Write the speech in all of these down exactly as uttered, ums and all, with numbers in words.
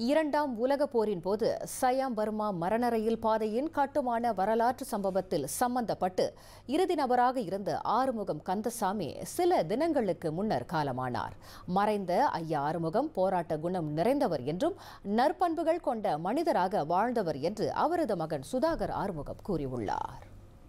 இரண்டாம் உலகப் போரின் போது சயாம் பர்மா மரண ரயில் பாதையின் கட்டுமான வரலாற்று சம்பவத்தில் சம்பந்தப்பட்டு இறுதி நபராக இருந்த ஆறுமுகம் கந்தசாமி சில தினங்களுக்கு முன்னர் காலமானார். மறைந்த ஐயா ஆறுமுகம் போராட்ட குணம் நிறைந்தவர் என்றும் நற்பண்புகள் கொண்ட மனிதராக வாழ்ந்தவர் என்று அவரது மகன் சுதாகர் ஆறுமுகம் கூறியுள்ளார்.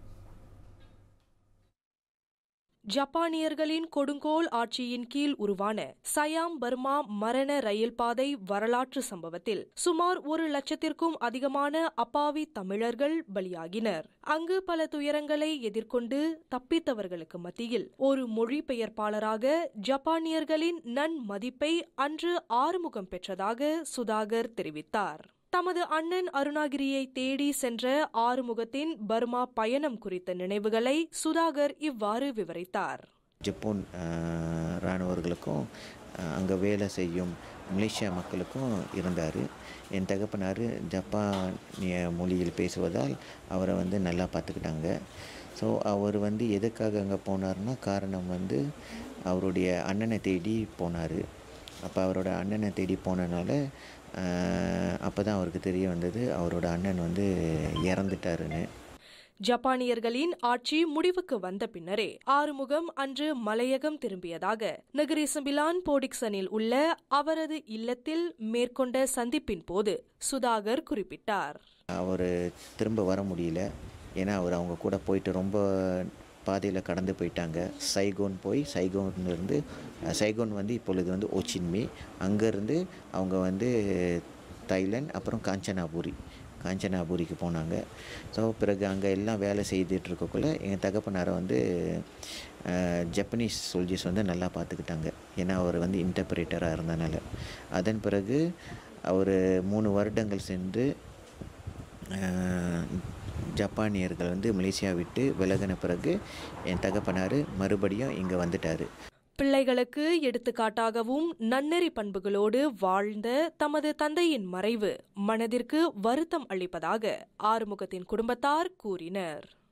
ஜப்பானியர்களின் கொடுங்கோல் ஆட்சியின் கீழ் உருவான சயாம் பர்மா மரண ரயில் பாதை வரலாற்று சம்பவத்தில் சுமார் ஒரு லட்சத்திற்கும் அதிகமான அப்பாவி தமிழர்கள் பலியாகினர். அங்கு பல துயரங்களை எதிர்கொண்டு தப்பித்தவர்களுக்கு மத்தியில் ஒரு மொழிபெயர்ப்பாளராக ஜப்பானியர்களின் நன்மதிப்பை அன்று ஆறுமுகம் பெற்றதாக சுதாகர் தெரிவித்தார். தமது அண்ணன் அருணாகிரியை தேடி சென்ற ஆறுமுகத்தின் பர்மா பயணம் குறித்த நினைவுகளை சுதாகர் இவ்வாறு விவரித்தார். ஜப்பான் இராணுவர்களுக்கும் அங்கே வேலை செய்யும் மலேசியா மக்களுக்கும் இருந்தார். என் தகப்பனார் ஜப்பானிய மொழியில் பேசுவதால் அவரை வந்து நல்லா பார்த்துக்கிட்டாங்க. ஸோ அவர் வந்து எதுக்காக அங்கே போனார்னா காரணம் வந்து அவருடைய அண்ணனை தேடி போனார். அப்போ அவரோட அண்ணனை தேடி போனனால அப்போ தான் அவருக்கு தெரிய வந்தது அவரோட அண்ணன் வந்து இறந்துட்டாருன்னு. ஜப்பானியர்களின் ஆட்சி முடிவுக்கு வந்த பின்னரே ஆறுமுகம் அன்று மலையகம் திரும்பியதாக நகரி சம்பிலான் போடிக்சனில் உள்ள அவரது இல்லத்தில் மேற்கொண்ட சந்திப்பின் போது சுதாகர் குறிப்பிட்டார். அவர் திரும்ப வர முடியல. ஏன்னா அவர் அவங்க கூட போயிட்டு ரொம்ப பாதையில் கடந்து போயிட்டாங்க. சைகோன் போய் சைகோன்லேருந்து சைகோன் வந்து இப்பொழுது வந்து ஓச்சின்மி, அங்கேருந்து அவங்க வந்து தாய்லாந்து, அப்புறம் காஞ்சனாபுரி காஞ்சனாபுரிக்கு போனாங்க. ஸோ பிறகு அங்கே எல்லாம் வேலை செய்துட்ருக்கக்குள்ளே எங்கள் தகப்பனாரை வந்து ஜப்பனீஸ் சோல்ஜர்ஸ் வந்து நல்லா பார்த்துக்கிட்டாங்க. ஏன்னா அவர் வந்து இன்டர்பிரேட்டராக இருந்தனால. அதன் பிறகு அவர் மூணு வருடங்கள் சென்று ஜப்பானியர்கள் வந்து மலேசியா விட்டு விலகின பிறகு என் தகப்பனார் மறுபடியும் இங்கே வந்துட்டார். பிள்ளைகளுக்கு எடுத்துக்காட்டாகவும் நன்னெறி பண்புகளோடு வாழ்ந்த தமது தந்தையின் மறைவு மனதிற்கு வருத்தம் அளிப்பதாக ஆறுமுகத்தின் குடும்பத்தார் கூறினர்.